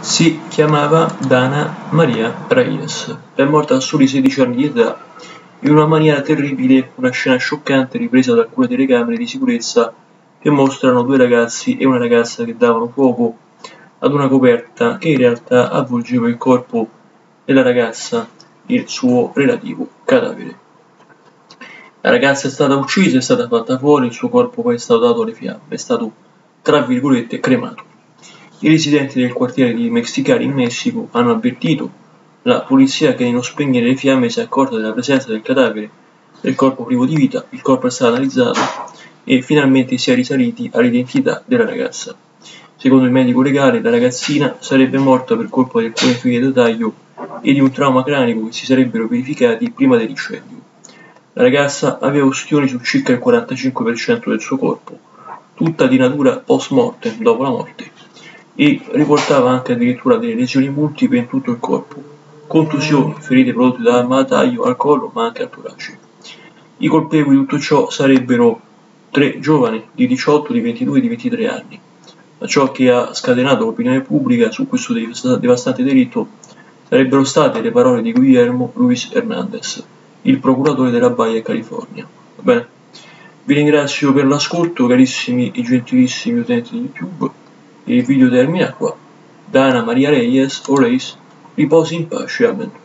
Si chiamava Dana Maria Reyes, è morta a soli 16 anni di età in una maniera terribile, una scena scioccante ripresa da alcune telecamere di sicurezza che mostrano due ragazzi e una ragazza che davano fuoco ad una coperta che in realtà avvolgeva il corpo della ragazza e il suo relativo cadavere. La ragazza è stata uccisa, è stata fatta fuori, il suo corpo poi è stato dato alle fiamme, è stato tra virgolette cremato. I residenti del quartiere di Mexicali in Messico hanno avvertito la polizia che nello spegnere le fiamme si è accorta della presenza del cadavere del corpo privo di vita, il corpo è stato analizzato e finalmente si è risaliti all'identità della ragazza. Secondo il medico legale, la ragazzina sarebbe morta per colpa di alcune ferite da taglio e di un trauma cranico che si sarebbero verificati prima dell'incendio. La ragazza aveva ustioni su circa il 45% del suo corpo, tutta di natura post-mortem, dopo la morte, e riportava anche addirittura delle lesioni multiple in tutto il corpo, contusioni, ferite prodotte da arma da taglio al collo ma anche al torace. I colpevoli di tutto ciò sarebbero tre giovani di 18, di 22 e di 23 anni. Ma ciò che ha scatenato l'opinione pubblica su questo devastante delitto sarebbero state le parole di Guillermo Luis Hernandez, il procuratore della Baia California. Va bene? Vi ringrazio per l'ascolto, carissimi e gentilissimi utenti di YouTube. Il video termina qua. Dana Maria Reyes o Reyes riposi in pace. Amen.